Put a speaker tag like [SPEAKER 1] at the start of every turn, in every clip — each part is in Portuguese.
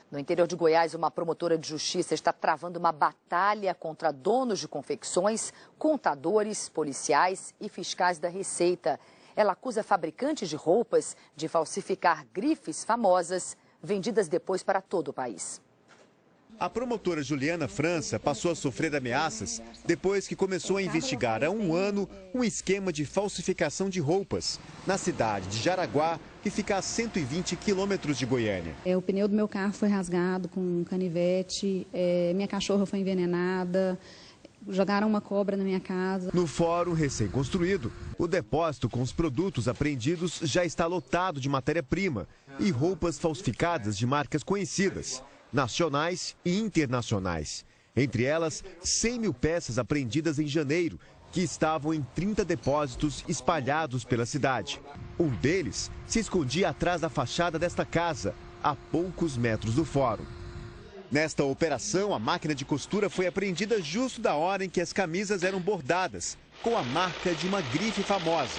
[SPEAKER 1] No interior de Goiás, uma promotora de justiça está travando uma batalha contra donos de confecções, contadores, policiais e fiscais da Receita. Ela acusa fabricantes de roupas de falsificar grifes famosas, vendidas depois para todo o país.
[SPEAKER 2] A promotora Juliana França passou a sofrer ameaças depois que começou a investigar há um ano um esquema de falsificação de roupas na cidade de Jaraguá, que fica a 120 quilômetros de Goiânia.
[SPEAKER 3] O pneu do meu carro foi rasgado com um canivete, minha cachorra foi envenenada, jogaram uma cobra na minha casa.
[SPEAKER 2] No fórum recém-construído, o depósito com os produtos apreendidos já está lotado de matéria-prima e roupas falsificadas de marcas conhecidas, nacionais e internacionais. Entre elas, 100 mil peças apreendidas em janeiro, que estavam em 30 depósitos espalhados pela cidade. Um deles se escondia atrás da fachada desta casa, a poucos metros do fórum. Nesta operação, a máquina de costura foi apreendida justo da hora em que as camisas eram bordadas, com a marca de uma grife famosa.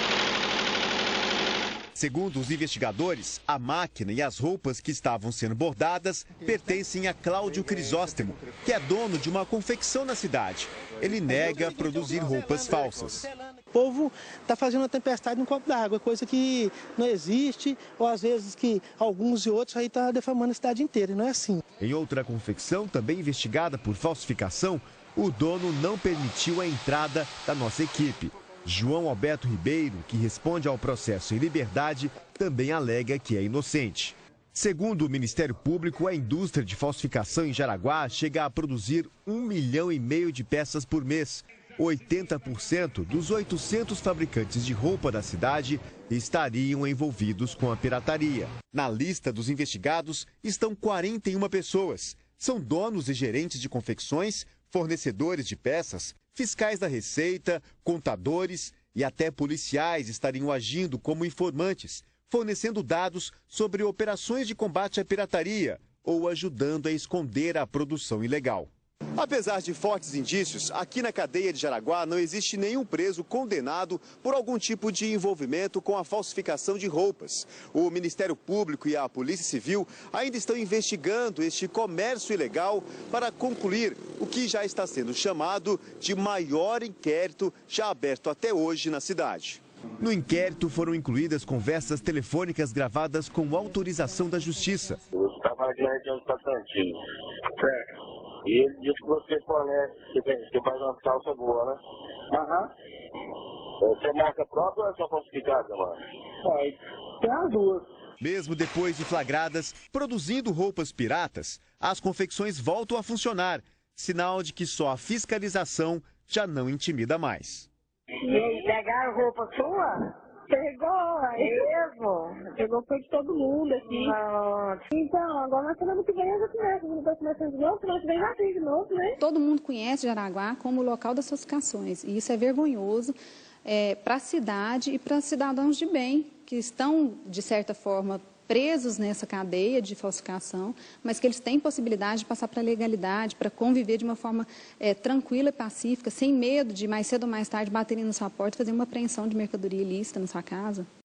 [SPEAKER 2] Segundo os investigadores, a máquina e as roupas que estavam sendo bordadas pertencem a Cláudio Crisóstomo, que é dono de uma confecção na cidade. Ele nega produzir roupas falsas.
[SPEAKER 4] O povo está fazendo uma tempestade no copo d'água, coisa que não existe, ou às vezes que alguns e outros aí estão defamando a cidade inteira, e não é assim.
[SPEAKER 2] Em outra confecção, também investigada por falsificação, o dono não permitiu a entrada da nossa equipe. João Alberto Ribeiro, que responde ao processo em liberdade, também alega que é inocente. Segundo o Ministério Público, a indústria de falsificação em Jaraguá chega a produzir 1,5 milhão de peças por mês. 80% dos 800 fabricantes de roupa da cidade estariam envolvidos com a pirataria. Na lista dos investigados estão 41 pessoas. São donos e gerentes de confecções, fornecedores de peças, fiscais da Receita, contadores e até policiais estariam agindo como informantes, fornecendo dados sobre operações de combate à pirataria ou ajudando a esconder a produção ilegal. Apesar de fortes indícios, aqui na cadeia de Jaraguá não existe nenhum preso condenado por algum tipo de envolvimento com a falsificação de roupas. O Ministério Público e a Polícia Civil ainda estão investigando este comércio ilegal para concluir o que já está sendo chamado de maior inquérito já aberto até hoje na cidade. No inquérito foram incluídas conversas telefônicas gravadas com autorização da Justiça.
[SPEAKER 5] Eu estava na região de Santantinho. E ele disse que você fornece, que faz uma calça boa, né? Aham. Você é marca própria ou é só falsificada, mano? Tem as duas.
[SPEAKER 2] Mesmo depois de flagradas produzindo roupas piratas, as confecções voltam a funcionar, sinal de que só a fiscalização já não intimida mais.
[SPEAKER 6] E aí, pegaram roupa sua? Pegou, é mesmo. Pegou foi de todo mundo aqui. Então, agora na semana que vem eu já começo. Não estou começando de novo, semana que vem já tem de novo, né?
[SPEAKER 3] Todo mundo conhece Jaraguá como o local das falsificações. E isso é vergonhoso para a cidade e para cidadãos de bem, que estão, de certa forma, presos nessa cadeia de falsificação, mas que eles têm possibilidade de passar para a legalidade, para conviver de uma forma tranquila e pacífica, sem medo de mais cedo ou mais tarde baterem na sua porta e fazer uma apreensão de mercadoria ilícita na sua casa.